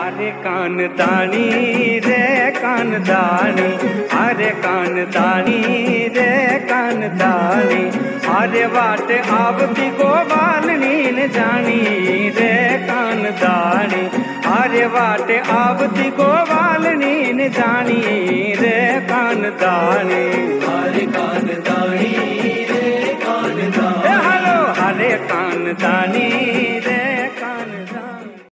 अरे कान दानी रे कान दानी, अरे कान दानी रे कान दानी, अरे वाट आवती गोवाल नीन जानी रे कान दानी, अरे वाट आवती गोवाल नीन जानी रे कान दानी।